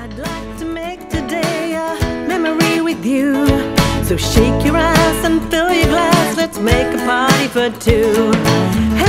I'd like to make today a memory with you. So shake your ass and fill your glass, let's make a party for two.